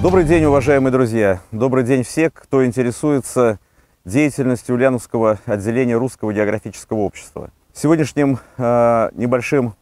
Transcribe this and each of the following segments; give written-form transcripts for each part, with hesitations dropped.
Добрый день, уважаемые друзья! Добрый день все, кто интересуется деятельностью Ульяновского отделения Русского географического общества. Сегодняшним небольшим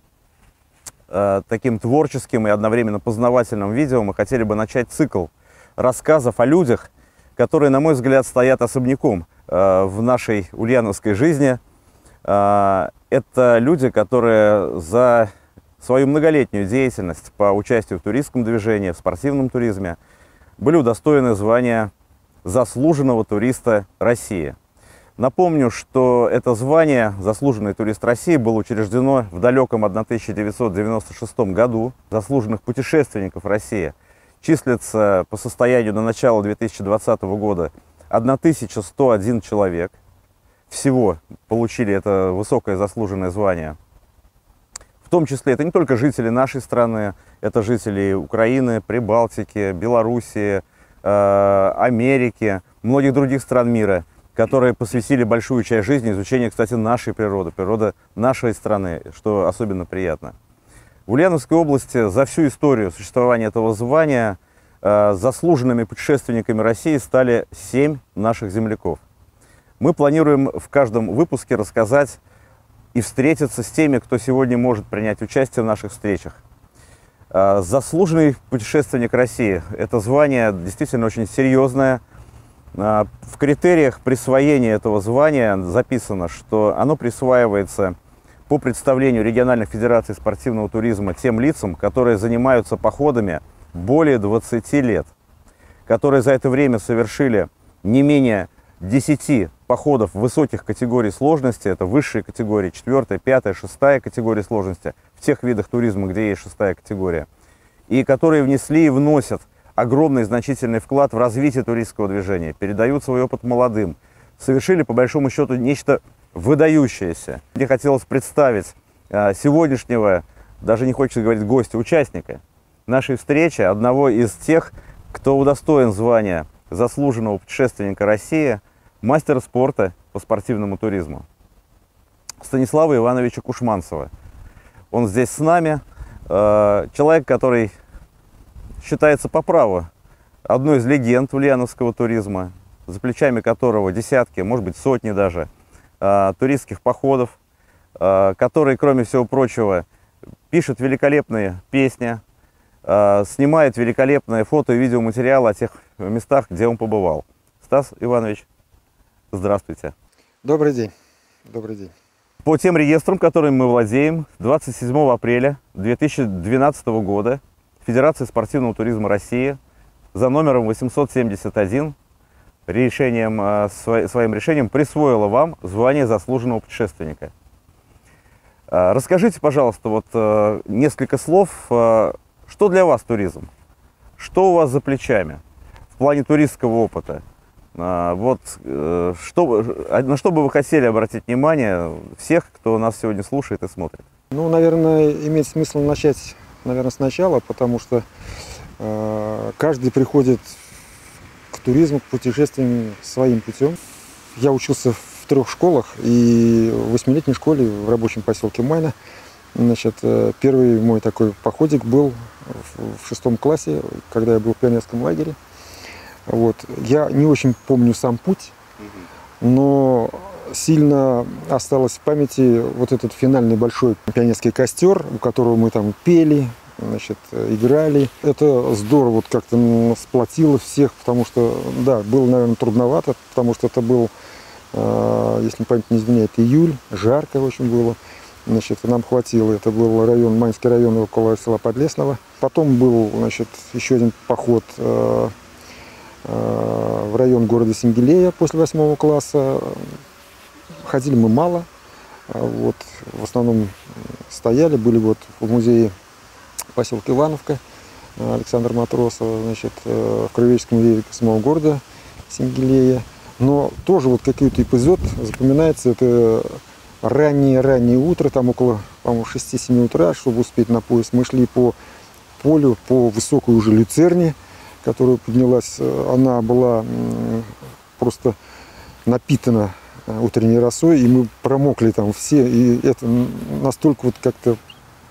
таким творческим и одновременно познавательным видео мы хотели бы начать цикл рассказов о людях, которые, на мой взгляд, стоят особняком в нашей ульяновской жизни. Это люди, которые за свою многолетнюю деятельность по участию в туристском движении, в спортивном туризме были удостоены звания заслуженного туриста России. Напомню, что это звание «Заслуженный турист России» было учреждено в далеком 1996 году. Заслуженных путешественников России числится по состоянию на начало 2020 года 1101 человек. Всего получили это высокое заслуженное звание. В том числе это не только жители нашей страны, это жители Украины, Прибалтики, Белоруссии, Америки, многих других стран мира, которые посвятили большую часть жизни изучению, кстати, нашей природы, природы нашей страны, что особенно приятно. В Ульяновской области за всю историю существования этого звания заслуженными путешественниками России стали 7 наших земляков. Мы планируем в каждом выпуске рассказать и встретиться с теми, кто сегодня может принять участие в наших встречах. Заслуженный путешественник России – это звание действительно очень серьезное. В критериях присвоения этого звания записано, что оно присваивается по представлению региональных федераций спортивного туризма тем лицам, которые занимаются походами более 20 лет, которые за это время совершили не менее 10 походов высоких категорий сложности, это высшие категории, 4, 5, 6 категории сложности, в тех видах туризма, где есть 6 категория, и которые внесли и вносят огромный значительный вклад в развитие туристского движения, передают свой опыт молодым, совершили по большому счету нечто выдающееся. Мне хотелось представить сегодняшнего, даже не хочется говорить гостя, участника нашей встречи, одного из тех, кто удостоен звания заслуженного путешественника России, мастера спорта по спортивному туризму, Станислава Ивановича Кушманцева. Он здесь с нами, человек, который считается по праву одной из легенд ульяновского туризма, за плечами которого десятки, может быть, сотни даже туристских походов, который, кроме всего прочего, пишет великолепные песни, снимает великолепные фото и видеоматериалы о тех местах, где он побывал. Стас Иванович, здравствуйте. Добрый день. Добрый день. По тем реестрам, которыми мы владеем, 27 апреля 2012 года Федерация спортивного туризма России за номером 871 своим решением присвоила вам звание заслуженного путешественника. Расскажите, пожалуйста, вот несколько слов, что для вас туризм? Что у вас за плечами в плане туристского опыта? Вот, на что бы вы хотели обратить внимание всех, кто нас сегодня слушает и смотрит? Ну, наверное, имеет смысл начать, сначала, потому что каждый приходит к туризму, к путешествиям своим путем. Я учился в 3 школах, и в 8-летней школе в рабочем поселке Майна. Первый мой такой походик был в 6 классе, когда я был в пионерском лагере. Вот. Я не очень помню сам путь, но сильно осталось в памяти вот этот финальный большой пионерский костер, у которого мы там пели, играли. Это здорово вот как-то сплотило всех, потому что, да, было, наверное, трудновато, потому что это был, если память не изменяет, июль, жарко очень было. Нам хватило. Это был район, Майнский район, около села Подлесного. Потом был, еще один поход в район города Сенгилея после 8 класса. Ходили мы мало. Вот, в основном стояли, были вот в музее поселка Ивановка Александра Матросова, в Краеведческом музее самого города Сенгилея. Но тоже вот какой-то эпизод запоминается. Это раннее утро, там около, по-моему, 6-7 утра, чтобы успеть на поезд. Мы шли по полю, по высокой уже люцерне, которая поднялась. Она была просто напитана утренней росой, и мы промокли там все. И это настолько вот как-то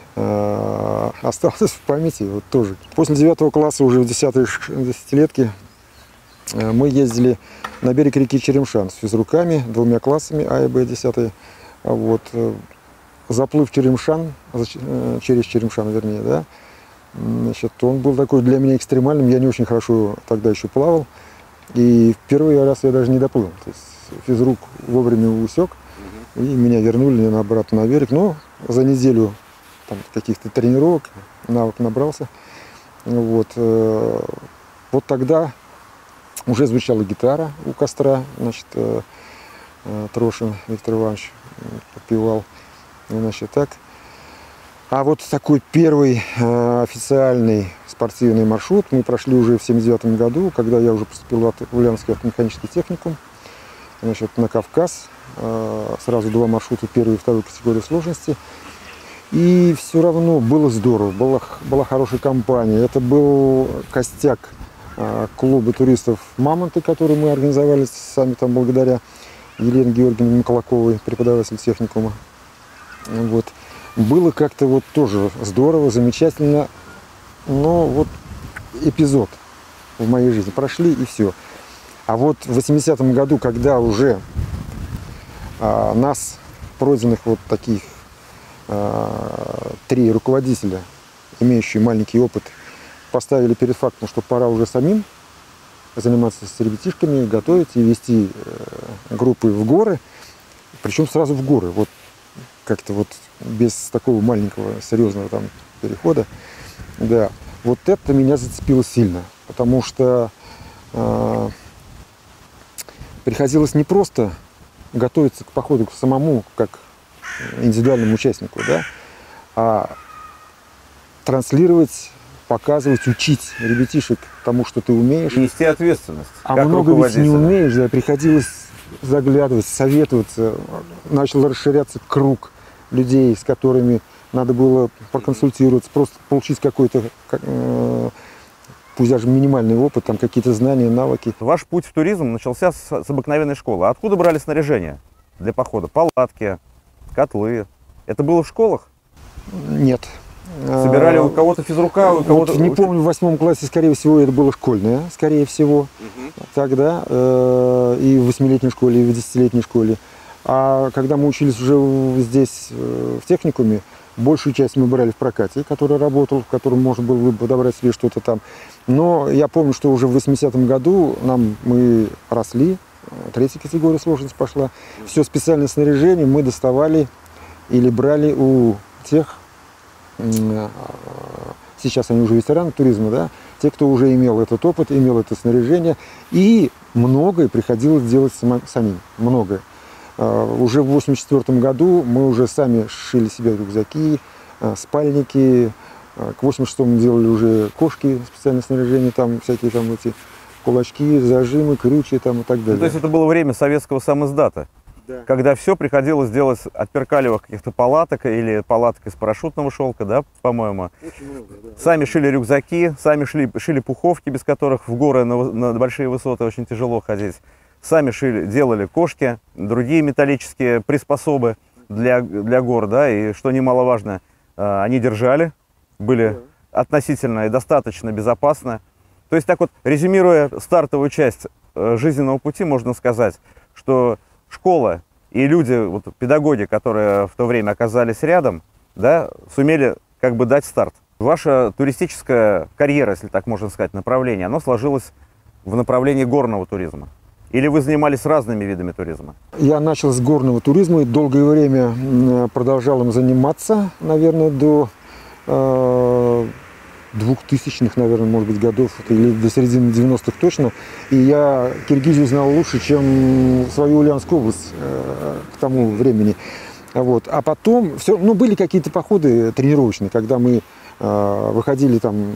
осталось в памяти вот тоже. После 9 класса, уже в 10-летке, мы ездили на берег реки Черемшан с физруками, 2 классами А и Б 10. Вот. Заплыв Черемшан, через Черемшан, вернее, да, значит, он был такой для меня экстремальным. Я не очень хорошо тогда еще плавал. И в первый раз я даже не доплыл. То есть физрук вовремя усек, и меня вернули обратно на берег. Но за неделю там каких-то тренировок навык набрался. Вот. Вот тогда уже звучала гитара у костра. Значит, Трошин Виктор Иванович подпевал. Значит, так. А вот такой первый официальный спортивный маршрут мы прошли уже в 1979 году, когда я уже поступил в Ульяновский автомеханический техникум, значит, на Кавказ. Сразу 2 маршрута, 1 и 2 категории сложности. И все равно было здорово, была хорошая компания. Это был костяк клуба туристов «Мамонты», который мы организовали сами там благодаря Елене Георгиевне Маколаковой, преподаватель техникума. Вот. Было как-то вот тоже здорово, замечательно, но вот эпизод в моей жизни прошли и все. А вот в 80-м году, когда уже нас, пройденных вот таких 3 руководителя, имеющие маленький опыт, поставили перед фактом, что пора уже самим заниматься с ребятишками, готовить и вести группы в горы, причем сразу в горы. Вот как-то вот без такого маленького серьезного там перехода. Да, вот это меня зацепило сильно, потому что приходилось не просто готовиться к походу к самому, как индивидуальному участнику, да, а транслировать, показывать, учить ребятишек тому, что ты умеешь. Нести ответственность. А много ведь не умеешь, да, приходилось заглядывать, советоваться, начал расширяться круг людей, с которыми надо было проконсультироваться, просто получить какой-то, пусть даже минимальный опыт, там какие-то знания, навыки. Ваш путь в туризм начался с обыкновенной школы. Откуда брали снаряжение для похода? Палатки, котлы. Это было в школах? Нет. Собирали у кого-то физрука, у кого-то... Вот, не помню, в 8 классе, скорее всего, это было школьное, скорее всего, тогда, и в 8-летней школе, и в 10-летней школе. А когда мы учились уже здесь, в техникуме, большую часть мы брали в прокате, который работал, в котором можно было бы подобрать себе что-то там. Но я помню, что уже в 80-м году мы росли, 3-я категория сложности пошла. Все специальное снаряжение мы доставали или брали у тех, сейчас они уже ветераны туризма, да, те, кто уже имел этот опыт, имел это снаряжение, и многое приходилось делать самим, многое. Уже в 1984 году мы уже сами шили себе рюкзаки, спальники, к 1986 делали уже кошки, специальное снаряжение, там всякие там эти кулачки, зажимы, крючья там и так далее. Ну, то есть это было время советского самиздата, да, когда все приходилось делать от перкалевых каких-то палаток или палаток из парашютного шелка, да, по-моему. Очень много, да. Сами шили рюкзаки, сами шили пуховки, без которых в горы на большие высоты очень тяжело ходить. Сами делали кошки, другие металлические приспособы для гор, да, и что немаловажно, они держали, были относительно и достаточно безопасны. То есть так вот, резюмируя стартовую часть жизненного пути, можно сказать, что школа и люди, вот, педагоги, которые в то время оказались рядом, да, сумели как бы дать старт. Ваша туристическая карьера, если так можно сказать, направление, оно сложилось в направлении горного туризма. Или вы занимались разными видами туризма? Я начал с горного туризма и долгое время продолжал им заниматься, наверное, до 2000-х, наверное, может быть, годов, или до середины 90-х точно. И я Киргизию знал лучше, чем свою Ульяновскую область к тому времени. Вот. А потом, были какие-то походы тренировочные, когда мы выходили там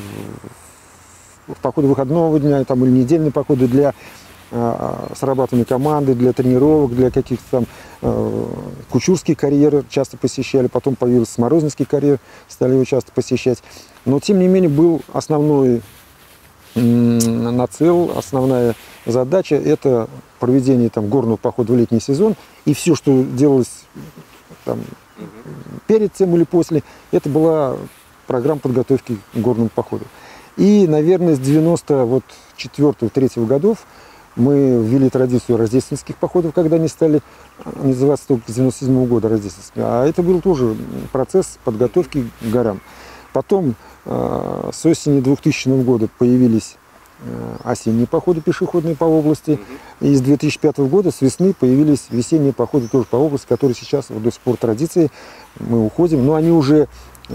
в походы выходного дня там, или недельные походы для срабатывания команды, для тренировок, для каких-то там кучурские карьеры часто посещали, потом появился Морознинский карьер, стали его часто посещать. Но, тем не менее, был основной нацел, основная задача – это проведение там горного похода в летний сезон. И все, что делалось там, перед тем или после, это была программа подготовки к горному походу. И, наверное, с 94-3 годов мы ввели традицию рождественских походов, когда они стали называться только с 97 года рождественскими. А это был тоже процесс подготовки к горам. Потом с осени 2000 года появились осенние походы пешеходные по области. И с 2005 года, с весны, появились весенние походы тоже по области, которые сейчас до сих пор традиции. Мы уходим, но они уже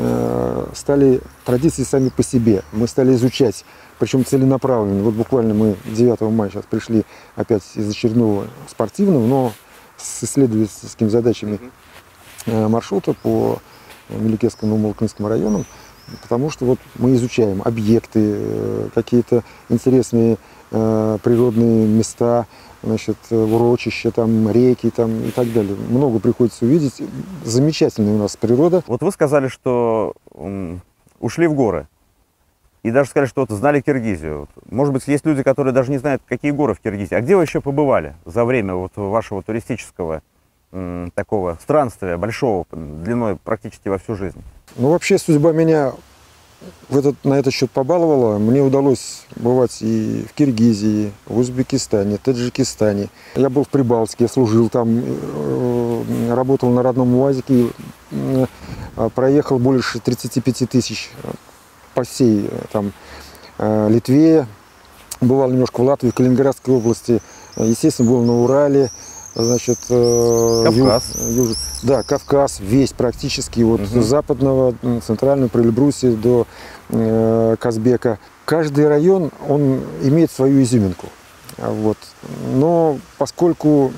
стали традиции сами по себе. Мы стали изучать, причем целенаправленно. Вот буквально мы 9 мая сейчас пришли опять из очередного спортивного, но с исследовательскими задачами маршрута по Меликесскому и Малокнынскому районам, потому что вот мы изучаем объекты, какие-то интересные природные места, значит, урочища, там, реки там, и так далее. Много приходится увидеть. Замечательная у нас природа. Вот вы сказали, что ушли в горы. И даже сказали, что вот знали Киргизию. Может быть, есть люди, которые даже не знают, какие горы в Киргизии. А где вы еще побывали за время вот вашего туристического такого странствия, большого, длиной практически во всю жизнь? Ну, вообще, судьба меня на этот счет побаловала. Мне удалось бывать и в Киргизии, в Узбекистане, Таджикистане. Я был в Прибалтике, служил там, работал на родном УАЗике, проехал больше 35 тысяч по всей там, Литве, бывал немножко в Латвии, в Калининградской области, естественно, был на Урале, значит, Кавказ. Да, Кавказ весь практически, от западного, центрального Прильбруси до Казбека. Каждый район, он имеет свою изюминку. Вот. Но поскольку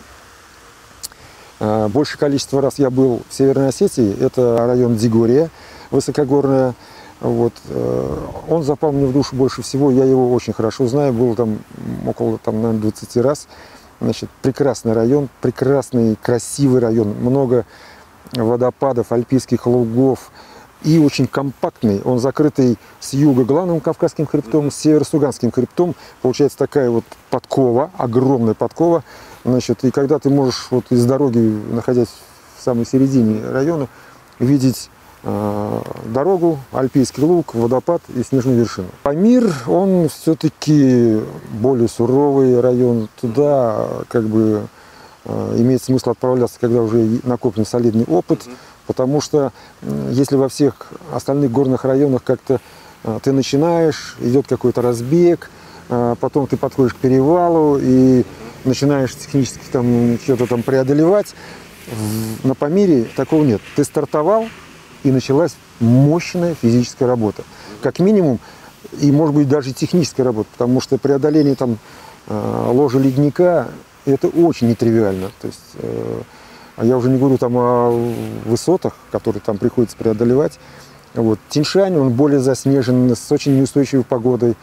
большее количество раз я был в Северной Осетии, это район Дигория, высокогорная, вот, он запал мне в душу больше всего, я его очень хорошо знаю, был там около, наверное, 20 раз. Значит, прекрасный район, прекрасный, красивый район, много водопадов, альпийских лугов и очень компактный. Он закрытый с юга главным Кавказским хребтом, с севера Суганским хребтом. Получается такая вот подкова, огромная подкова. Значит, и когда ты можешь вот из дороги, находясь в самой середине района, видеть дорогу, альпийский луг, водопад и снежную вершину. Памир, он все-таки более суровый район. Туда как бы имеет смысл отправляться, когда уже накоплен солидный опыт, потому что если во всех остальных горных районах как-то ты начинаешь, идет какой-то разбег, потом ты подходишь к перевалу и начинаешь технически там что-то там преодолевать, на Памире такого нет. Ты стартовал, и началась мощная физическая работа. Как минимум, и может быть даже техническая работа, потому что преодоление там ложа ледника, это очень нетривиально. То есть, я уже не говорю там о высотах, которые там приходится преодолевать. Вот. Тянь-Шань, он более заснежен, с очень неустойчивой погодой.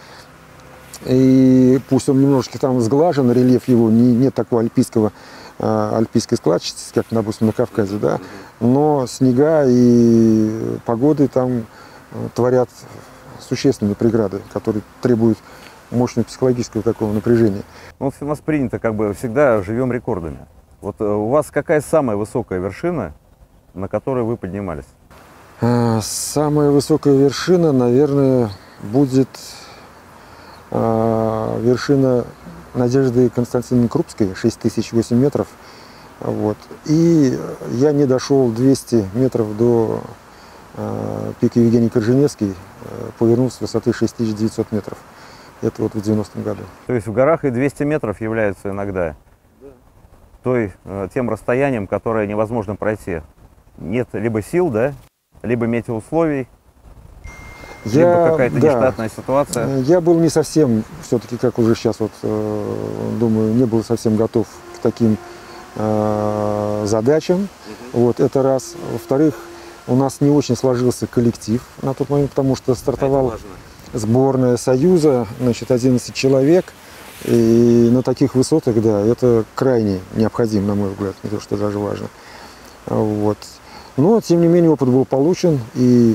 И пусть он немножко там сглажен, рельеф его, нет такого альпийской складчатости, как, допустим, на Кавказе, да, но снега и погоды там творят существенные преграды, которые требуют мощного психологического такого напряжения. Ну, у нас принято, как бы, всегда живем рекордами. Вот у вас какая самая высокая вершина, на которой вы поднимались? Самая высокая вершина, наверное, будет вершина Надежды Константиновны Крупской, 6008 метров. Вот. И я не дошел 200 метров до пика Евгений Корженевский, повернул с высоты 6900 метров. Это вот в 90-м году. То есть в горах и 200 метров являются иногда тем расстоянием, которое невозможно пройти. Нет либо сил, да, либо метеоусловий, либо какая-то нештатная ситуация. Я был не совсем, все-таки, как уже сейчас вот думаю, не был совсем готов к таким задачам. Вот, это раз. Во-вторых, у нас не очень сложился коллектив на тот момент, потому что стартовала сборная Союза, значит, 11 человек. И на таких высотах, да, это крайне необходимо, на мой взгляд, не то, что даже важно. Вот. Но, тем не менее, опыт был получен, и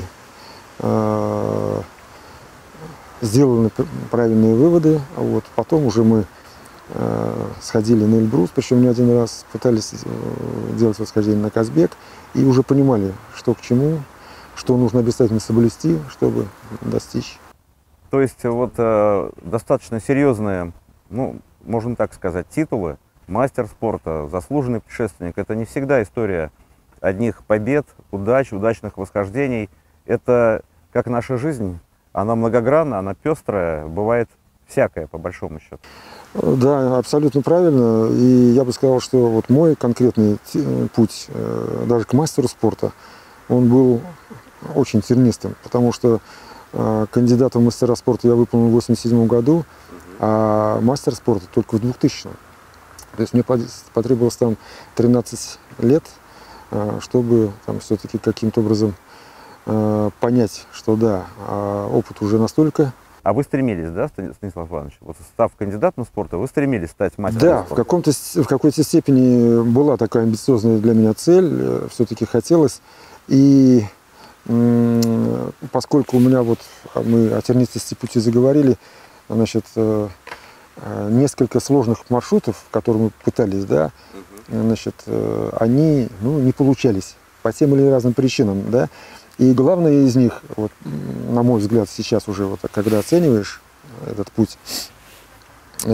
сделаны правильные выводы. Вот. Потом уже мы сходили на Эльбрус, причем не один раз пытались делать восхождение на Казбек, и уже понимали, что к чему, что нужно обязательно соблюсти, чтобы достичь. То есть вот достаточно серьезные, ну, можно так сказать, титулы, мастер спорта, заслуженный путешественник, это не всегда история одних побед, удач, удачных восхождений. Это как наша жизнь, она многогранна, она пестрая, бывает всякое, по большому счету. Да, абсолютно правильно. И я бы сказал, что вот мой конкретный путь даже к мастеру спорта, он был очень тернистым, потому что кандидата в мастера спорта я выполнил в 1987 году, а мастер спорта только в 2000. То есть мне потребовалось там 13 лет, чтобы там все-таки каким-то образом понять, что да, опыт уже настолько. А вы стремились, да, Станислав Иванович? Вот став кандидатом в спорта, вы стремились стать мастером спорта? Да, в какой-то степени была такая амбициозная для меня цель, все-таки хотелось. И поскольку у меня вот, мы о тернистости пути заговорили, значит, несколько сложных маршрутов, которые мы пытались, да, значит, они, ну, не получались по тем или разным причинам, да. И главное из них, вот, на мой взгляд, сейчас уже, вот, когда оцениваешь этот путь, у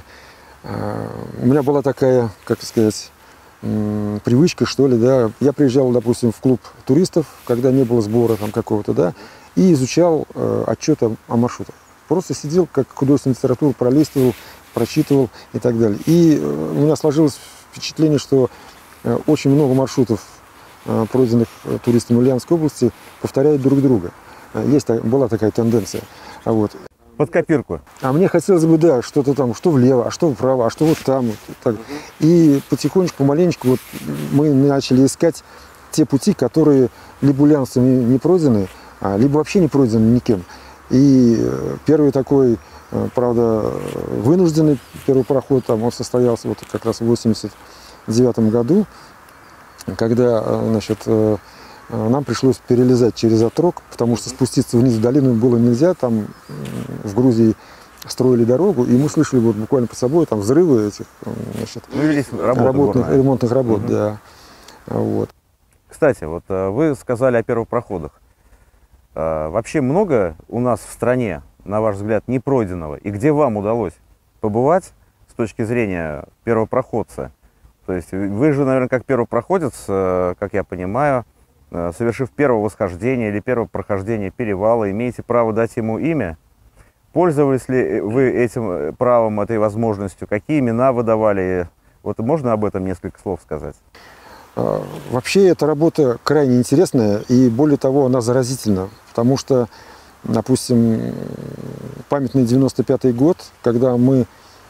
меня была такая, как сказать, привычка, что ли, да. Я приезжал, допустим, в клуб туристов, когда не было сбора там какого-то, да, и изучал отчеты о маршрутах. Просто сидел, как художественную литературу пролистывал, прочитывал и так далее. И у меня сложилось впечатление, что очень много маршрутов, пройденных туристами Ульяновской области, повторяют друг друга. Была такая тенденция. Вот. Под копирку. А мне хотелось бы, да, что-то там, что влево, а что вправо, а что вот там. Вот так. И потихонечку, помаленечку вот мы начали искать те пути, которые либо ульяновцами не пройдены, либо вообще не пройдены никем. И первый такой, правда, вынужденный первый проход, там он состоялся вот как раз в 1989 году, когда, значит, нам пришлось перелезать через отрог, потому что спуститься вниз в долину было нельзя, там в Грузии строили дорогу, и мы слышали вот буквально под собой там взрывы этих, значит, ремонтных работ, да. Вот. Кстати, вот вы сказали о первопроходах. Вообще много у нас в стране, на ваш взгляд, непройденного? И где вам удалось побывать с точки зрения первопроходца? То есть вы же, наверное, как первопроходец, как я понимаю, совершив первое восхождение или первое прохождение перевала, имеете право дать ему имя? Пользовались ли вы этим правом, этой возможностью? Какие имена вы давали? Вот можно об этом несколько слов сказать? Вообще эта работа крайне интересная, и более того, она заразительна, потому что, допустим, памятный 95-й год, когда мы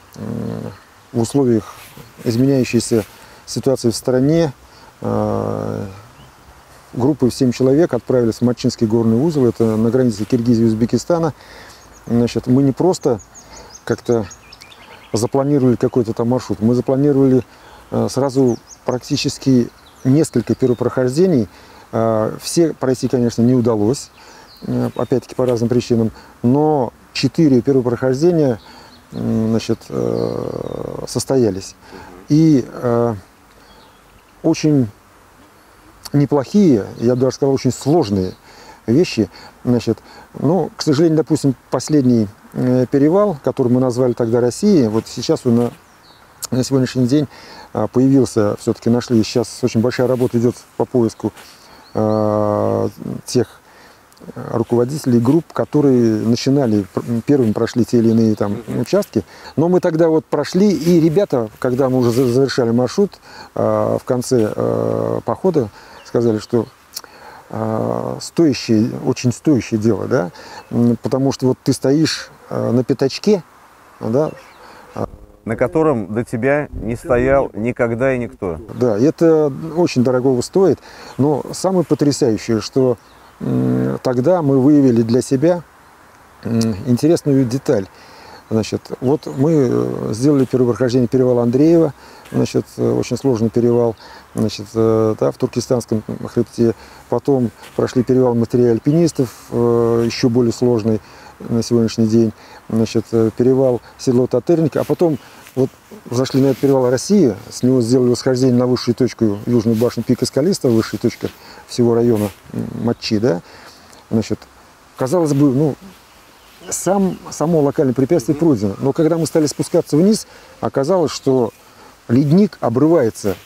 в условиях изменяющейся ситуации в стране группой в 7 человек отправились в Матчинский горный узел, это на границе Киргизии и Узбекистана. Значит, мы не просто как-то запланировали какой-то там маршрут, мы запланировали сразу практически несколько первопрохождений. Все пройти, конечно, не удалось, опять-таки по разным причинам, но 4 первопрохождения, значит, состоялись. И очень неплохие, я бы даже сказал, очень сложные вещи. Значит, но, к сожалению, допустим, последний перевал, который мы назвали тогда Россией, вот сейчас он на сегодняшний день появился, все-таки нашли, сейчас очень большая работа идет по поиску тех руководителей групп, которые начинали, первыми прошли те или иные там участки. Но мы тогда вот прошли, и ребята, когда мы уже завершали маршрут, в конце похода сказали, что стоящее, очень стоящее дело, да, потому что вот ты стоишь на пятачке, да, на котором до тебя не стоял никогда и никто. Да, это очень дорогого стоит, но самое потрясающее, что тогда мы выявили для себя интересную деталь. Значит, вот мы сделали первопрохождение перевала Андреева, значит, очень сложный перевал, значит, да, в Туркестанском хребте. Потом прошли перевал материя альпинистов, еще более сложный. на сегодняшний день, значит, перевал седло Татерника, а потом вот зашли на этот перевал России, с него сделали восхождение на высшую точку южную башню пика Скалистого, высшая точка всего района Матчи, да, значит, казалось бы, ну, само локальное препятствие пройдено, но когда мы стали спускаться вниз, оказалось, что ледник обрывается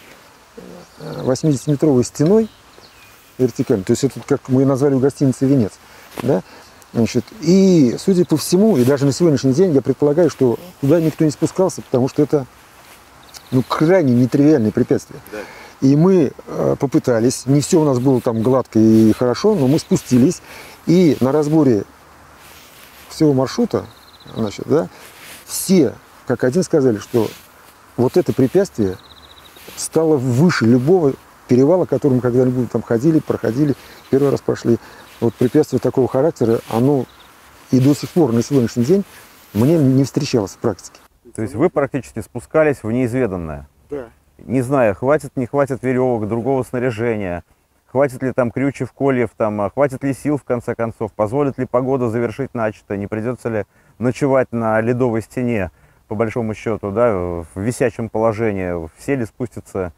80-метровой стеной вертикально, то есть это, как мы назвали у гостиницы, венец, да? Значит, и, судя по всему, и даже на сегодняшний день, я предполагаю, что туда никто не спускался, потому что это, ну, крайне нетривиальное препятствие. Да. И мы попытались, не все у нас было там гладко и хорошо, но мы спустились, и на разборе всего маршрута, значит, да, все как один сказали, что вот это препятствие стало выше любого перевала, которым мы когда-нибудь там ходили, проходили, первый раз прошли. Вот препятствие такого характера, оно и до сих пор, на сегодняшний день, мне не встречалось в практике. То есть вы практически спускались в неизведанное? Да. Не знаю, хватит, не хватит веревок, другого снаряжения, хватит ли там крючев, кольев, там, хватит ли сил в конце концов, позволит ли погода завершить начатое, не придется ли ночевать на ледовой стене, по большому счету, да, в висячем положении, все ли спустятся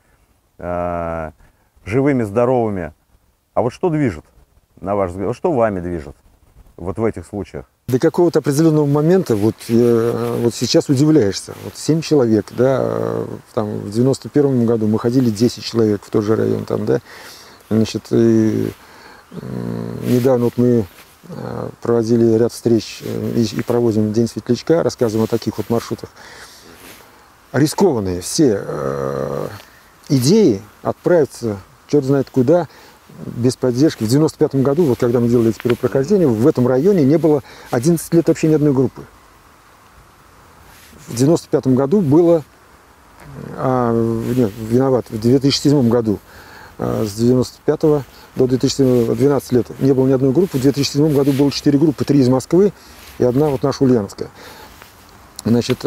живыми, здоровыми. А вот что движет, на ваш взгляд, что вами движет вот в этих случаях? До какого-то определенного момента вот сейчас удивляешься. Вот 7 человек, да, там в 91 году мы ходили 10 человек в тот же район, там, да, значит, и недавно вот мы проводили ряд встреч и проводим День Светлячка, рассказываем о таких вот маршрутах. Рискованные все идеи отправиться черт знает куда, без поддержки. В 95 году, вот когда мы делали эти первые прохождения, в этом районе не было 11 лет вообще ни одной группы. В 95 году было, нет, виноват, в 2007 году, с 95 до 2007 12 лет не было ни одной группы. В 2007 году было 4 группы, 3 из Москвы и одна вот наша ульяновская. Значит,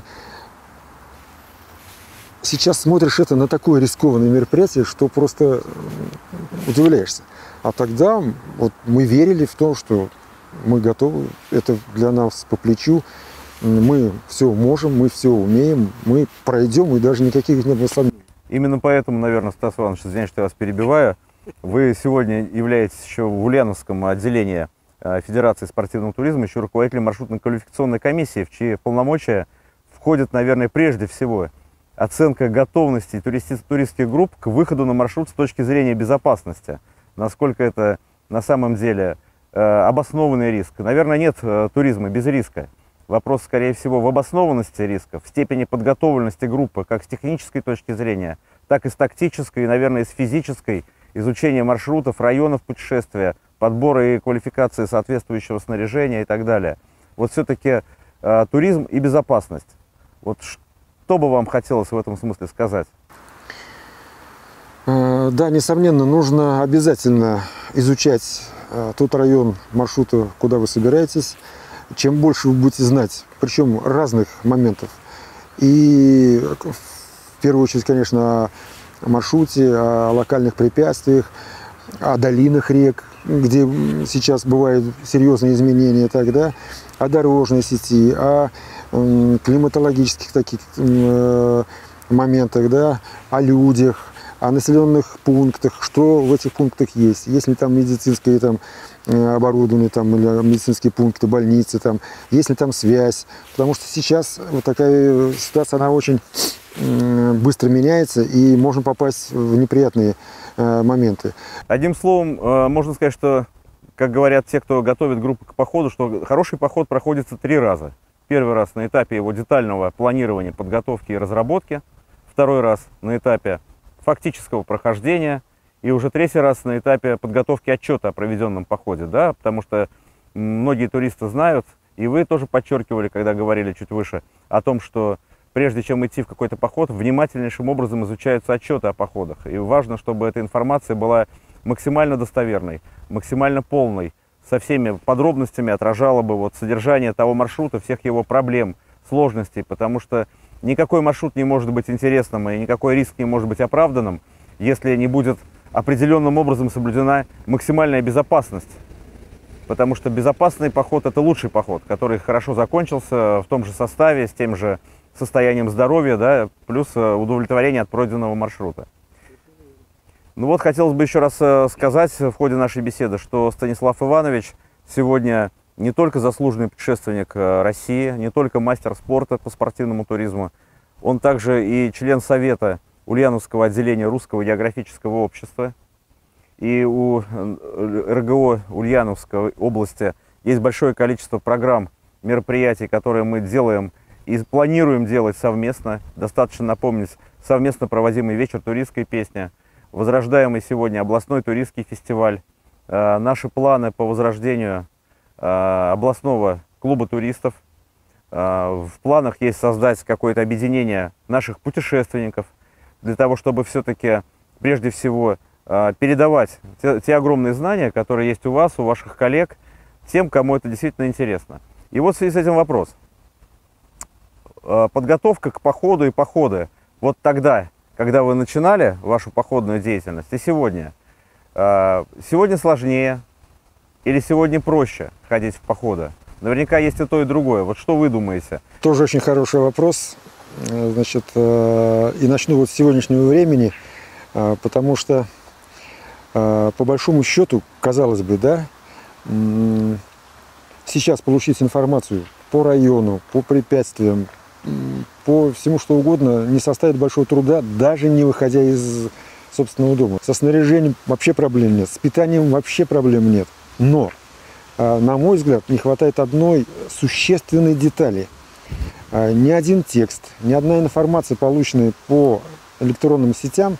сейчас смотришь это на такое рискованное мероприятие, что просто удивляешься. А тогда вот мы верили в то, что мы готовы, это для нас по плечу, мы все можем, мы все умеем, мы пройдем, и даже никаких не было сомнений. Именно поэтому, наверное, Стас Иванович, извиняюсь, что я вас перебиваю, вы сегодня являетесь еще в Ульяновском отделении Федерации спортивного туризма, еще руководителем маршрутно-квалификационной комиссии, в чьи полномочия входит, наверное, прежде всего оценка готовности туристских групп к выходу на маршрут с точки зрения безопасности. Насколько это на самом деле обоснованный риск. Наверное, нет туризма без риска. Вопрос, скорее всего, в обоснованности риска, в степени подготовленности группы, как с технической точки зрения, так и с тактической, и, наверное, и с физической, изучения маршрутов, районов путешествия, подбора и квалификации соответствующего снаряжения и так далее. Вот все-таки туризм и безопасность. Вот что бы вам хотелось в этом смысле сказать? Да, несомненно, нужно обязательно изучать тот район маршрута, куда вы собираетесь. Чем больше вы будете знать, причем разных моментов. И в первую очередь, конечно, о маршруте, о локальных препятствиях, о долинах рек, где сейчас бывают серьезные изменения, тогда, о дорожной сети, о климатологических таких моментах, да, о людях, о населенных пунктах, что в этих пунктах есть, есть ли там медицинское там оборудование, там, или медицинские пункты, больницы, там, есть ли там связь, потому что сейчас вот такая ситуация, она очень быстро меняется, и можно попасть в неприятные моменты. Одним словом, можно сказать, что, как говорят те, кто готовит группу к походу, что хороший поход проходится 3 раза. Первый раз на этапе его детального планирования, подготовки и разработки, второй раз на этапе фактического прохождения, и уже 3-й раз на этапе подготовки отчета о проведенном походе, да, потому что многие туристы знают, и вы тоже подчеркивали, когда говорили чуть выше, о том, что прежде чем идти в какой-то поход, внимательнейшим образом изучаются отчеты о походах. И важно, чтобы эта информация была максимально достоверной, максимально полной, со всеми подробностями отражала бы вот содержание того маршрута, всех его проблем, сложностей, потому что никакой маршрут не может быть интересным и никакой риск не может быть оправданным, если не будет определенным образом соблюдена максимальная безопасность потому что безопасный поход – это лучший поход, который хорошо закончился в том же составе, с тем же состоянием здоровья, да, плюс удовлетворение от пройденного маршрута. Ну вот, хотелось бы еще раз сказать в ходе нашей беседы, что Станислав Иванович сегодня не только заслуженный путешественник России, не только мастер спорта по спортивному туризму, он также и член Совета Ульяновского отделения Русского географического общества. И у РГО Ульяновской области есть большое количество программ, мероприятий, которые мы делаем и планируем делать совместно. Достаточно напомнить совместно проводимый вечер туристской песни, возрождаемый сегодня областной туристский фестиваль, наши планы по возрождению областного клуба туристов. В планах есть создать какое-то объединение наших путешественников для того, чтобы все-таки прежде всего передавать те огромные знания, которые есть у вас, у ваших коллег, тем, кому это действительно интересно. И вот в связи с этим вопрос. Подготовка к походу и походы вот тогда, когда вы начинали вашу походную деятельность, и сегодня. Сегодня сложнее или сегодня проще ходить в походы? Наверняка есть и то, и другое. Вот что вы думаете? Тоже очень хороший вопрос. Значит, и начну вот с сегодняшнего времени, потому что, по большому счету, казалось бы, да, сейчас получить информацию по району, по препятствиям, по всему что угодно не составит большого труда, даже не выходя из собственного дома. Со снаряжением вообще проблем нет, с питанием вообще проблем нет. Но, на мой взгляд, не хватает одной существенной детали. Ни один текст, ни одна информация, полученная по электронным сетям,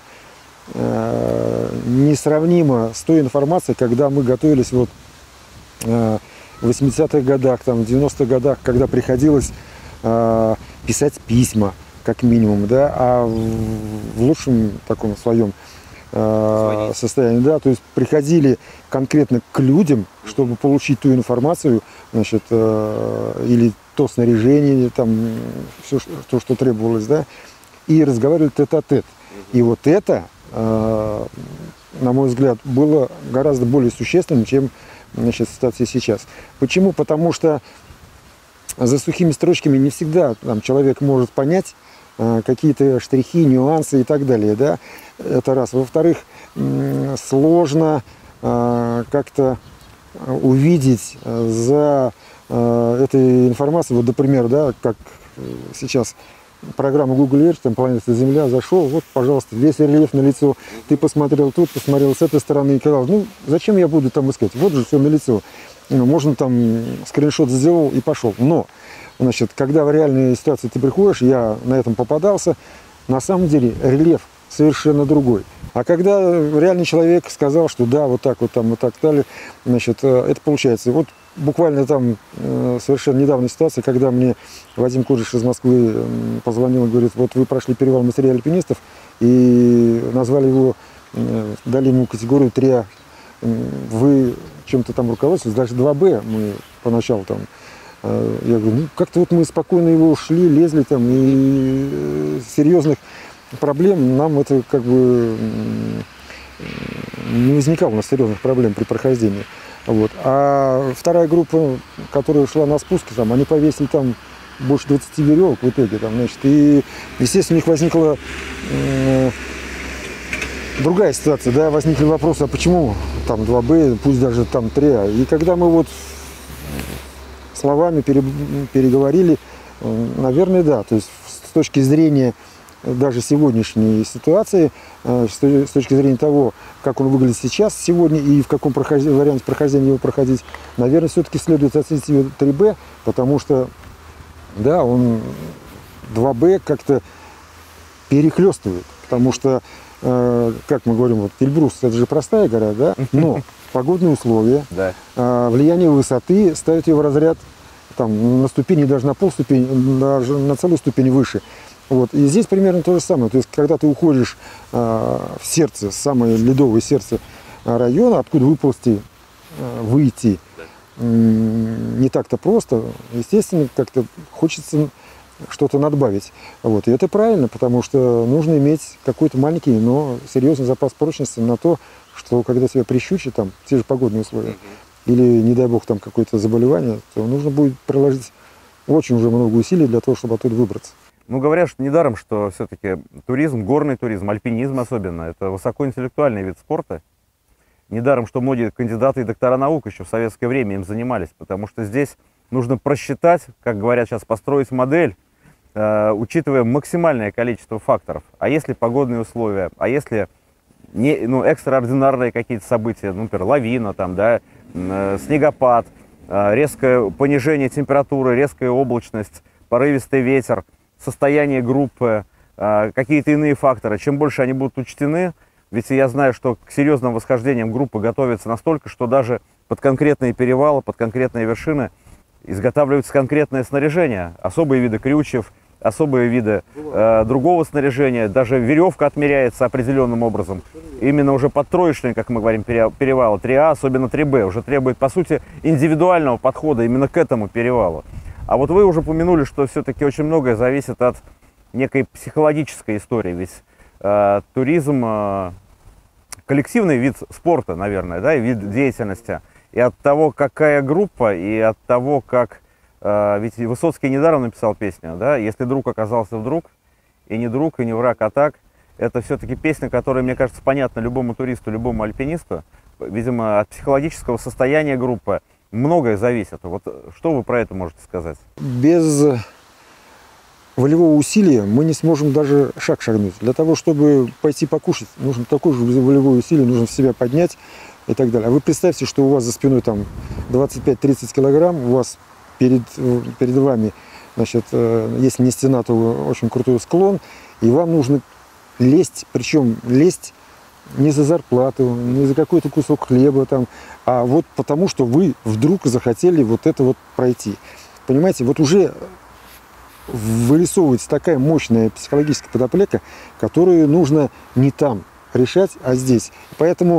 несравнима с той информацией, когда мы готовились вот в 80-х годах, там, в 90-х годах, когда приходилось писать письма, как минимум, да, а в лучшем таком своем состоянии, да, то есть приходили конкретно к людям, чтобы получить ту информацию, значит, или то снаряжение, там, все, то, что требовалось, да, и разговаривали тет-а-тет. И вот это, на мой взгляд, было гораздо более существенным, чем, значит, ситуация сейчас. Почему? Потому что за сухими строчками не всегда там человек может понять какие-то штрихи, нюансы и так далее, да, это раз. Во-вторых, сложно как-то увидеть за этой информацией, вот, например, да, как сейчас программа Google Earth, там планета Земля, зашел, вот, пожалуйста, весь рельеф на лицо, ты посмотрел тут, посмотрел с этой стороны и сказал, ну, зачем я буду там искать, вот же все на лицо. Можно там скриншот сделал и пошел. Но, значит, когда в реальной ситуации ты приходишь, я на этом попадался, на самом деле рельеф совершенно другой. А когда реальный человек сказал, что да, вот так там, вот так далее, значит, это получается. Вот буквально там совершенно недавняя ситуация, когда мне Вадим Куриш из Москвы позвонил и говорит, вот вы прошли перевал мастерей альпинистов и назвали его, дали ему категорию 3А. Вы чем-то там руководствуетесь, даже 2Б мы поначалу там, я говорю, ну как-то вот мы спокойно его шли, лезли там, и серьезных проблем нам это как бы не возникало, у нас серьезных проблем при прохождении. Вот. А вторая группа, которая шла на спуске, там, они повесили там больше 20 веревок в итоге, там, значит, и естественно у них возникла другая ситуация, да, возникли вопросы, а почему там 2Б, пусть даже там 3А. И когда мы вот словами переговорили, наверное, да, то есть с точки зрения даже сегодняшней ситуации, с точки зрения того, как он выглядит сейчас, сегодня, и в каком варианте прохождения его проходить, наверное, все-таки следует оценить его 3Б, потому что, да, он 2Б как-то перехлестывает, потому что как мы говорим, вот Эльбрус, это же простая гора, да, но погодные условия, влияние высоты ставят ее в разряд там, на ступени, даже на полступени, даже на целую ступень выше. Вот. И здесь примерно то же самое. То есть, когда ты уходишь в сердце, самое ледовое сердце района, откуда выйти не так-то просто, естественно, как-то хочется что-то надбавить. Вот. И это правильно, потому что нужно иметь какой-то маленький, но серьезный запас прочности на то, что когда тебя прищучит, там, те же погодные условия, или, не дай бог, там какое-то заболевание, то нужно будет приложить очень уже много усилий для того, чтобы оттуда выбраться. Ну, говорят, что недаром, что все-таки туризм, горный туризм, альпинизм особенно, это высокоинтеллектуальный вид спорта. Недаром, что многие кандидаты и доктора наук еще в советское время им занимались, потому что здесь нужно просчитать, как говорят сейчас, построить модель, учитывая максимальное количество факторов. А если погодные условия, а если экстраординарные какие-то события, например, лавина, там, да, снегопад, резкое понижение температуры, резкая облачность, порывистый ветер, состояние группы, какие-то иные факторы. Чем больше они будут учтены, ведь я знаю, что к серьезным восхождениям группы готовятся настолько, что даже под конкретные перевалы, под конкретные вершины изготавливается конкретное снаряжение, особые виды крючев, особые виды другого снаряжения, даже веревка отмеряется определенным образом. Именно уже под троечные, как мы говорим, перевалы 3А, особенно 3Б, уже требует, по сути, индивидуального подхода именно к этому перевалу. А вот вы уже упомянули, что все-таки очень многое зависит от некой психологической истории, ведь туризм коллективный вид спорта, наверное, да, и вид деятельности. И от того, какая группа, и от того, как... Ведь Высоцкий недаром написал песню, да, «Если друг оказался вдруг, и не друг, и не враг, а так». Это все-таки песня, которая, мне кажется, понятна любому туристу, любому альпинисту. Видимо, от психологического состояния группы многое зависит. Вот что вы про это можете сказать? Без волевого усилия мы не сможем даже шаг шагнуть. Для того, чтобы пойти покушать, нужно такое же волевое усилие, нужно себя поднять и так далее. А вы представьте, что у вас за спиной там 25-30 килограмм, у вас перед вами, значит, если не стена, то очень крутой склон, и вам нужно лезть, причем лезть не за зарплату, не за какой-то кусок хлеба, там, а вот потому, что вы вдруг захотели вот это вот пройти. Понимаете, вот уже вырисовывается такая мощная психологическая подоплека, которую нужно не там решать, а здесь. Поэтому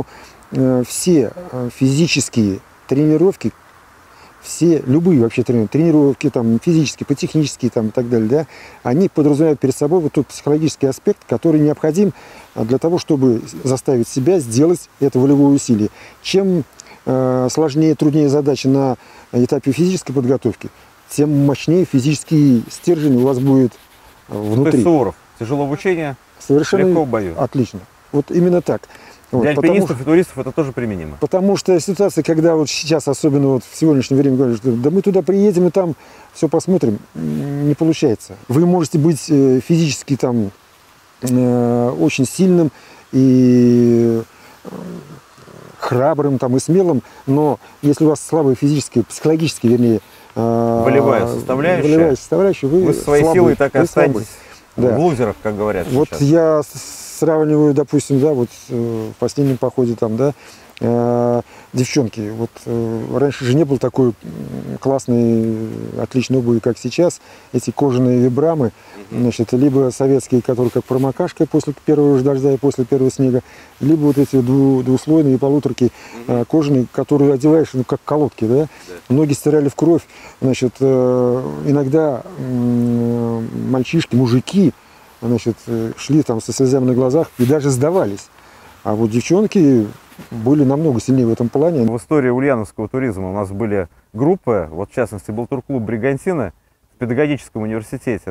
все физические тренировки, все, любые вообще тренировки там, физические, технические там, и так далее, да, они подразумевают перед собой вот тот психологический аспект, который необходим для того, чтобы заставить себя сделать это волевое усилие. Чем сложнее, труднее задача на этапе физической подготовки, тем мощнее физический стержень у вас будет внутри. То есть Суворов, тяжело в учении, совершенно легко в бою. Отлично. Вот именно так. Для альпинистов и туристов это тоже применимо. Потому что ситуация, когда вот сейчас, особенно вот в сегодняшнее время, говорят, что да мы туда приедем и там все посмотрим, не получается. Вы можете быть физически там очень сильным и храбрым там, и смелым, но если у вас слабая физическая, психологически, вернее, волевая составляющая, вы своей слабый, силой так и останетесь да. в лузерах, как говорят. Вот сейчас. Я сравниваю, допустим, да, вот в последнем походе там, да, девчонки, вот раньше же не было такой классной, отличной обуви, как сейчас, эти кожаные вибрамы, значит, либо советские, которые как промокашка после первого дождя и после первого снега, либо вот эти двуслойные полуторки кожаные, которые одеваешь, ну, как колодки, да? Ноги стирали в кровь, значит, иногда мальчишки, мужики, значит, шли там со слезами на глазах и даже сдавались. А вот девчонки были намного сильнее в этом плане. В истории ульяновского туризма у нас были группы, вот в частности был турклуб «Бригантина» в педагогическом университете,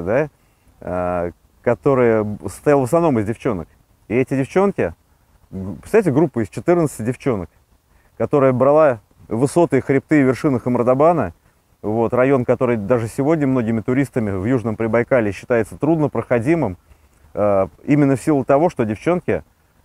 да, который состоял в основном из девчонок. И эти девчонки, представляете, группа из 14 девчонок, которая брала высоты, хребты и вершины Хамрдабана, вот, район, который даже сегодня многими туристами в Южном Прибайкале считается труднопроходимым, именно в силу того, что девчонки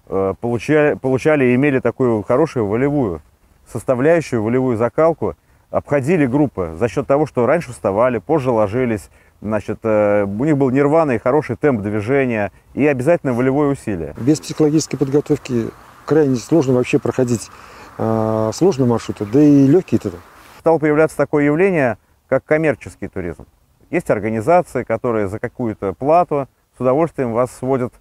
получали и имели такую хорошую волевую составляющую, волевую закалку, обходили группы за счет того, что раньше вставали, позже ложились, значит, у них был нирваный, хороший темп движения и обязательно волевое усилие. Без психологической подготовки крайне сложно вообще проходить сложные маршруты, да и легкие-то. Стало появляться такое явление, как коммерческий туризм. Есть организации, которые за какую-то плату с удовольствием вас сводят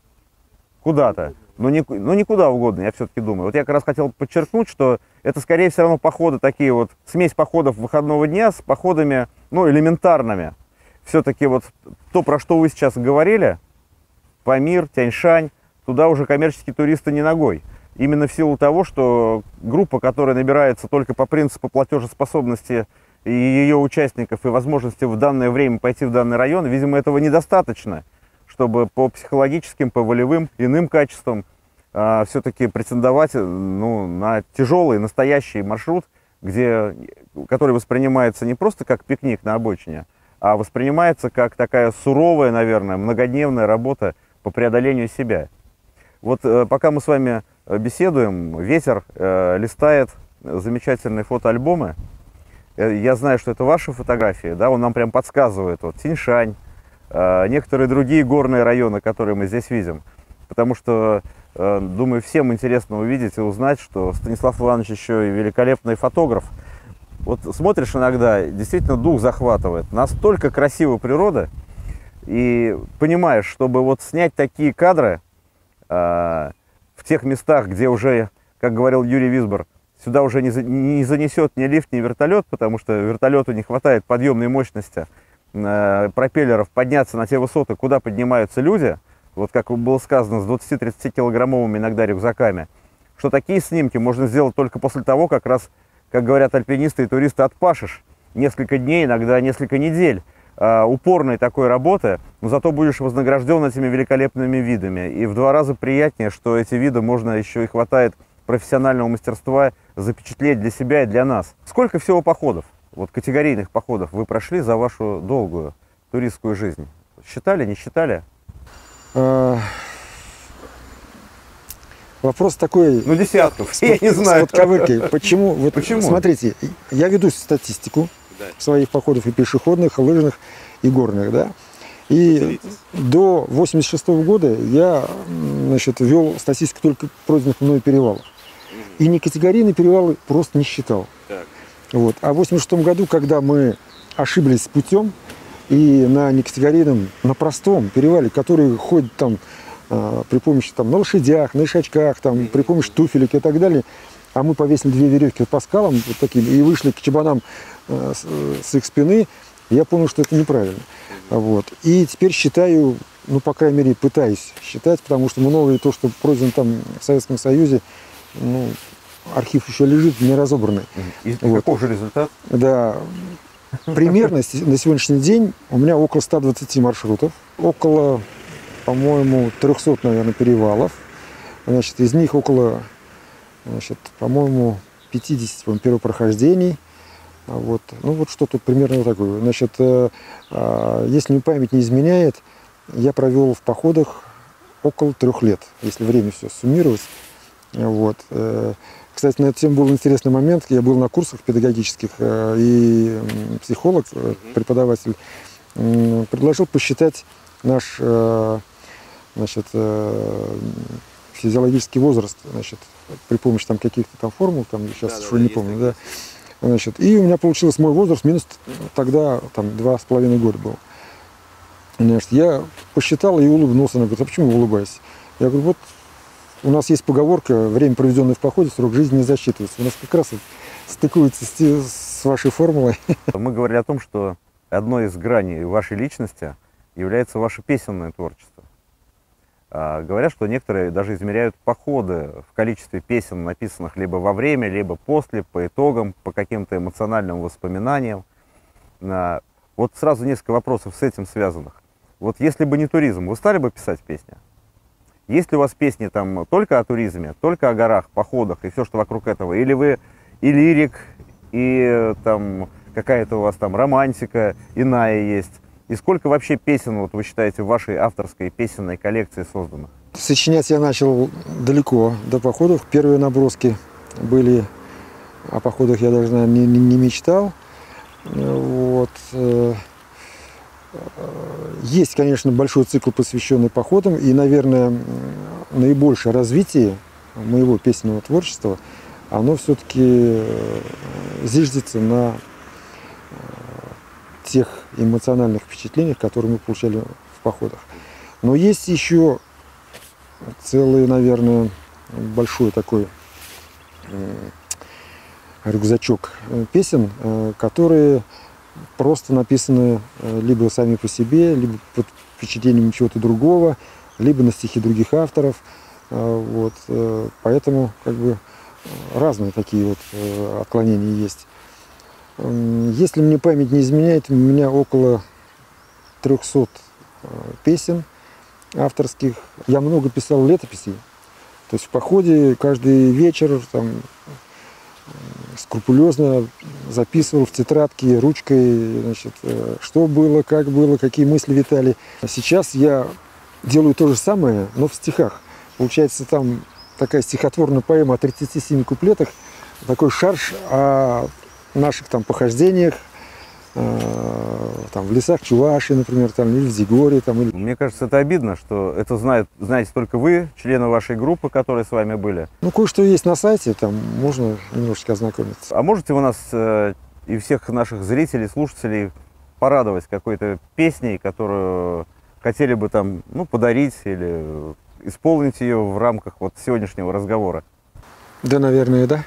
куда-то. Но не куда угодно, я все-таки думаю. Вот я как раз хотел подчеркнуть, что это скорее все равно походы такие вот, смесь походов выходного дня с походами, ну, элементарными. Все-таки вот то, про что вы сейчас говорили, Памир, Тянь-Шань, туда уже коммерческие туристы не ногой. именно в силу того, что группа, которая набирается только по принципу платежеспособности и ее участников, и возможности в данное время пойти в данный район, видимо, этого недостаточно, чтобы по психологическим, по волевым, иным качествам все-таки претендовать на тяжелый, настоящий маршрут, который воспринимается не просто как пикник на обочине, а воспринимается как такая суровая, наверное, многодневная работа по преодолению себя. Вот пока мы с вами беседуем, ветер листает замечательные фотоальбомы. Я знаю, что это ваши фотографии, да, он нам прям подсказывает. Вот Тянь-Шань, некоторые другие горные районы, которые мы здесь видим. Потому что, думаю, всем интересно увидеть и узнать, что Станислав Иванович еще и великолепный фотограф. Вот смотришь иногда, действительно дух захватывает. Настолько красивая природа, и понимаешь, чтобы вот снять такие кадры в тех местах, где уже, как говорил Юрий Висбор, сюда уже не занесет ни лифт, ни вертолет, потому что вертолету не хватает подъемной мощности пропеллеров подняться на те высоты, куда поднимаются люди, вот как было сказано, с 20-30 килограммовыми иногда рюкзаками, что такие снимки можно сделать только после того, как раз, как говорят альпинисты и туристы, отпашешь несколько дней, иногда несколько недель упорной такой работы, но зато будешь вознагражден этими великолепными видами. И в 2 раза приятнее, что эти виды можно еще и хватает профессионального мастерства запечатлеть для себя и для нас. Сколько всего походов, вот категорийных походов вы прошли за вашу долгую туристскую жизнь? Считали, не считали? Вопрос такой... Ну, десятков, я не знаю. С подковыркой. Почему? Вот, Почему? Смотрите, я веду статистику своих походов и пешеходных, и лыжных, и горных, да. И до 1986 года я, значит, вел статистику только пройденных мной перевалов. И не категорийные перевалы просто не считал. Вот. А в 1986 году, когда мы ошиблись с путем, и на некатегорийном, на простом перевале, который ходит там при помощи на лошадях, на ишачках, при помощи туфелек и так далее, а мы повесили 2 веревки по скалам вот таким и вышли к чабанам с их спины, я понял, что это неправильно. Вот. И теперь считаю, по крайней мере, пытаюсь считать, потому что многое то, что пройдено там в Советском Союзе, архив еще лежит не разобранный. И каков же результат? Да. Примерно на сегодняшний день у меня около 120 маршрутов, около, по-моему, 300, наверное, перевалов. Значит, из них около, по-моему, 50 первопрохождений. Вот. Вот что-то примерно вот такое. Значит, если мне память не изменяет, я провел в походах около 3 лет, если время все суммировать. Вот. Кстати, на эту тему был интересный момент. Я был на курсах педагогических, и психолог, преподаватель, предложил посчитать наш физиологический возраст, при помощи каких-то формул, сейчас что не помню, да. И у меня получился мой возраст минус тогда 2,5 года был. Я посчитал и улыбнулся. Она говорит: а почему вы улыбаетесь? Я говорю: вот у нас есть поговорка: время, проведенное в походе, срок жизни не засчитывается. У нас как раз стыкуется с вашей формулой. Мы говорили о том, что одной из граней вашей личности является ваше песенное творчество. Говорят, что некоторые даже измеряют походы в количестве песен, написанных либо во время, либо после, по итогам, по каким-то эмоциональным воспоминаниям. Вот сразу несколько вопросов с этим связанных. Вот если бы не туризм, вы стали бы писать песни? Есть ли у вас песни только о туризме, только о горах, походах и все, что вокруг этого? Или вы и лирик, и какая-то у вас романтика иная есть? И сколько вообще песен, вы считаете, в вашей авторской песенной коллекции создано? Сочинять я начал далеко до походов. Первые наброски были, о походах я даже, наверное, не мечтал. Вот. Есть, конечно, большой цикл, посвященный походам, и, наверное, наибольшее развитие моего песенного творчества, оно все-таки зиждется на тех эмоциональных впечатлениях, которые мы получали в походах. Но есть еще целый, наверное, большой такой рюкзачок песен, которые просто написаны либо сами по себе, либо под впечатлением чего-то другого, либо на стихи других авторов. Вот, поэтому как бы разные такие вот отклонения есть. Если мне память не изменяет, у меня около 300 песен авторских. Я много писал летописей. То есть в походе каждый вечер там скрупулезно записывал в тетрадке ручкой, значит, что было, какие мысли витали. А сейчас я делаю то же самое, но в стихах. Получается, там такая стихотворная поэма о 37 куплетах, такой шарж о наших там похождениях, там, в лесах Чувашии, например, там, или в Зигоре. Там, или... Мне кажется, это обидно, что это знаете только вы, члены вашей группы, которые с вами были. Ну, кое-что есть на сайте, там можно немножечко ознакомиться. А можете вы нас и всех наших зрителей, слушателей порадовать какой-то песней, которую хотели бы там, ну, подарить или исполнить ее в рамках вот сегодняшнего разговора? Да, наверное, да.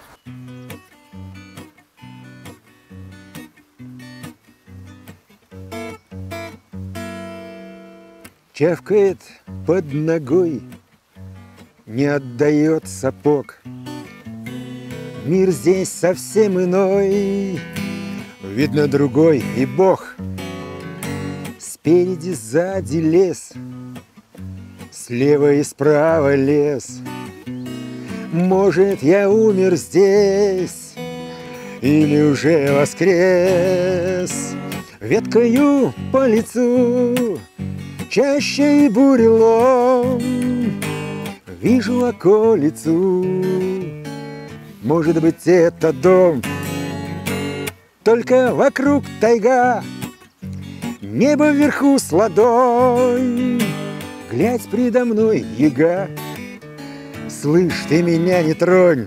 Чавкает под ногой, не отдает сапог. Мир здесь совсем иной, видно другой и Бог. Спереди, сзади лес, слева и справа лес. Может, я умер здесь или уже воскрес. Веткою по лицу чаще и бурелом, вижу околицу, может быть, это дом. Только вокруг тайга, небо вверху с ладонь. Глядь, предо мной яга, слышь, ты меня не тронь.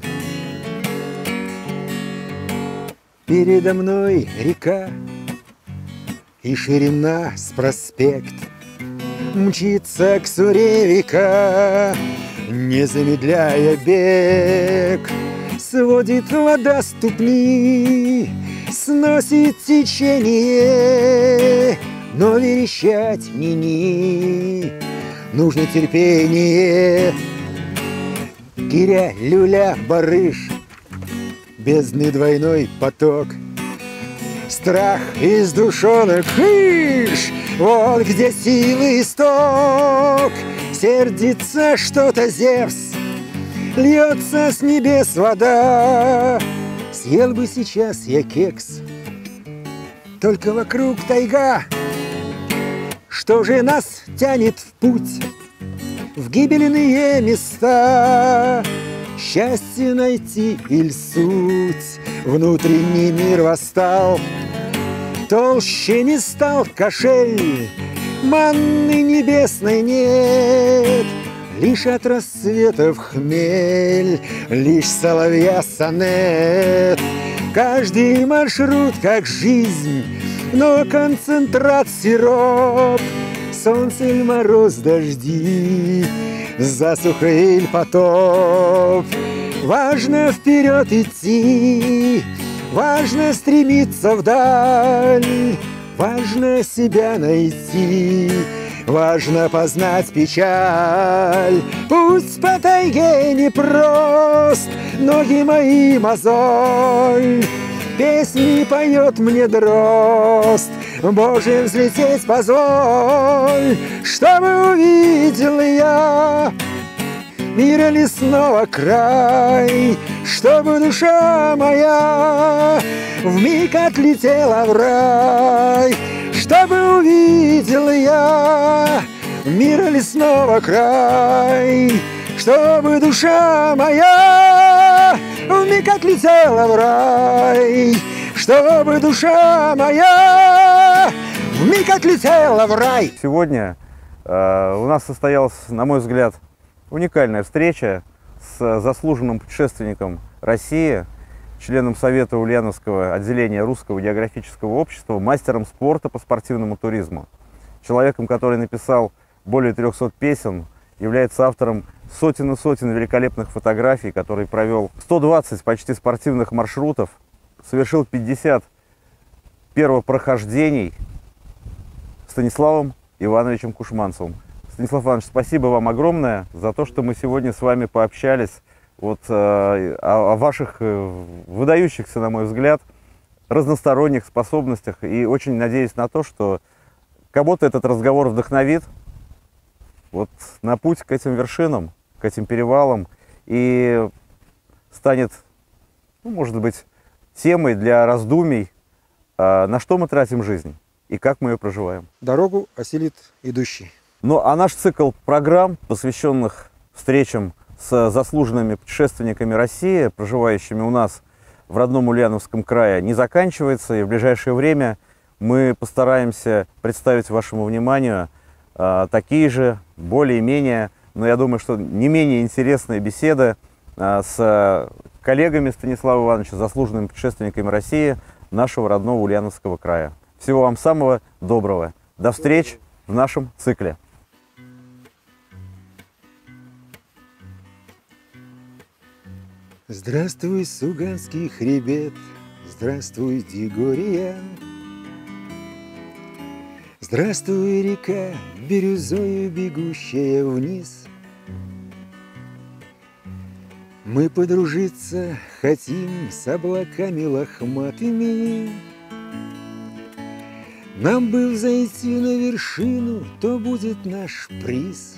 Передо мной река, и ширина с проспект. Мчится к суре века, не замедляя бег. Сводит вода ступни, сносит течение, но верещать ни-ни, нужно терпение. Киря, люля, барыш, бездны двойной поток. Страх из душонок, хыш, вот где силы исток. Сердится что-то Зевс, льется с небес вода. Съел бы сейчас я кекс, только вокруг тайга. Что же нас тянет в путь, в гибельные места? Счастье найти или суть, внутренний мир восстал. Толще не стал кошель, манны небесной нет. Лишь от рассветов хмель, лишь соловья сонет. Каждый маршрут как жизнь, но концентрат сироп. Солнце иль мороз, дожди, засуха иль потоп. Важно вперед идти, важно стремиться вдаль, важно себя найти, важно познать печаль. Пусть по тайге непрост, ноги мои мозоль. Песни поет мне дрозд, Боже, взлететь позволь, чтобы увидел я мира лесного край, чтобы душа моя вмиг отлетела в рай, чтобы увидел я мира лесного край, чтобы душа моя вмиг отлетела в рай, чтобы душа моя вмиг отлетела в рай. Сегодня у нас состоялась, на мой взгляд, уникальная встреча с заслуженным путешественником России, членом Совета Ульяновского отделения Русского географического общества, мастером спорта по спортивному туризму, человеком, который написал более 300 песен, является автором сотен и сотен великолепных фотографий, который провел 120 почти спортивных маршрутов, совершил 50 первопрохождений Станиславом Ивановичем Кушманцевым. Станислав Иванович, спасибо вам огромное за то, что мы сегодня с вами пообщались вот, о ваших выдающихся, на мой взгляд, разносторонних способностях. И очень надеюсь на то, что кого-то этот разговор вдохновит вот, на путь к этим вершинам, к этим перевалам и станет, ну, может быть, темой для раздумий, на что мы тратим жизнь и как мы ее проживаем. Дорогу осилит идущий. Ну а наш цикл программ, посвященных встречам с заслуженными путешественниками России, проживающими у нас в родном Ульяновском крае, не заканчивается. И в ближайшее время мы постараемся представить вашему вниманию такие же, более-менее, но я думаю, что не менее интересные беседы с коллегами Станислава Ивановича, заслуженными путешественниками России нашего родного Ульяновского края. Всего вам самого доброго. До встреч в нашем цикле. Здравствуй, Суганский хребет, здравствуй, Дигория. Здравствуй, река, бирюзою бегущая вниз. Мы подружиться хотим с облаками лохматыми. Нам бы взойти на вершину, то будет наш приз.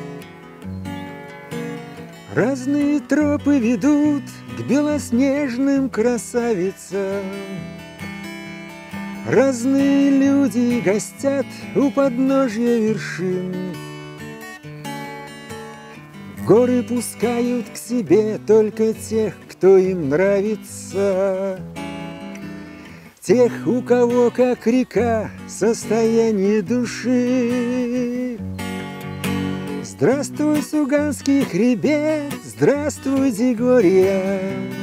Разные тропы ведут к белоснежным красавицам. Разные люди гостят у подножья вершин. Горы пускают к себе только тех, кто им нравится. Тех, у кого, как река, состояние души. Здравствуй, Суганский хребет, здравствуй, Дигория.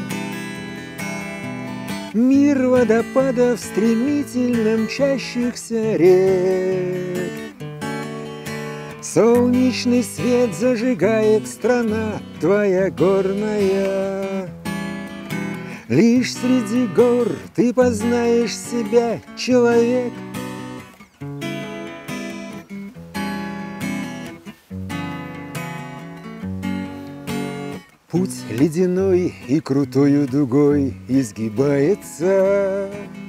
Мир водопадов, стремительно мчащихся рек. Солнечный свет зажигает страна твоя горная. Лишь среди гор ты познаешь себя, человек. Путь ледяной и крутою дугой изгибается.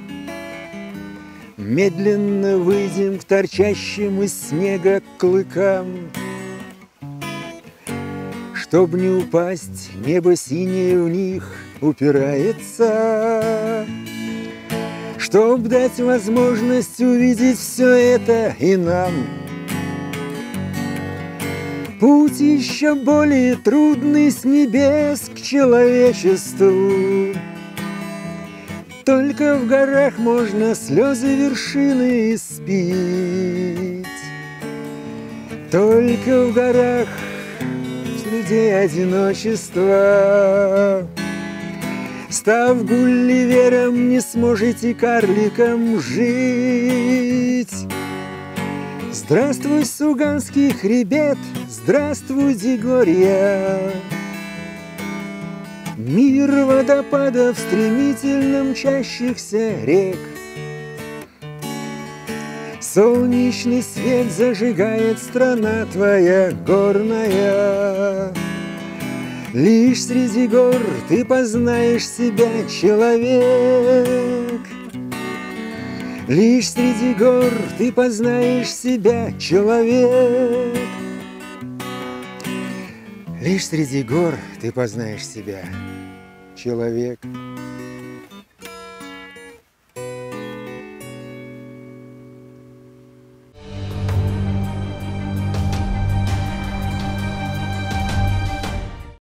Медленно выйдем к торчащим из снега клыкам. Чтоб не упасть, небо синее в них упирается. Чтоб дать возможность увидеть все это и нам. Путь еще более трудный с небес к человечеству. Только в горах можно слезы вершины испить. Только в горах с людей одиночество. Став гулливером, не сможете карликом жить. Здравствуй, Суганский хребет, здравствуй, Дигория. Мир водопадов, стремительно мчащихся рек. Солнечный свет зажигает страна твоя горная. Лишь среди гор ты познаешь себя, человек. Лишь среди гор ты познаешь себя, человек. Лишь среди гор ты познаешь себя, человек.